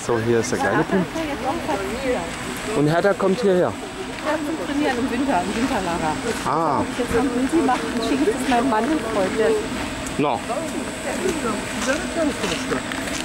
So, hier ist der kleine Pim. Hertha ist ja jetzt auch platziert. Und Hertha kommt hierher. Ja, zum Trainieren im Winter, im Winterlager. Ah, Ich jetzt am Winter mache, dann schicke ich das meinem Mann heute. no.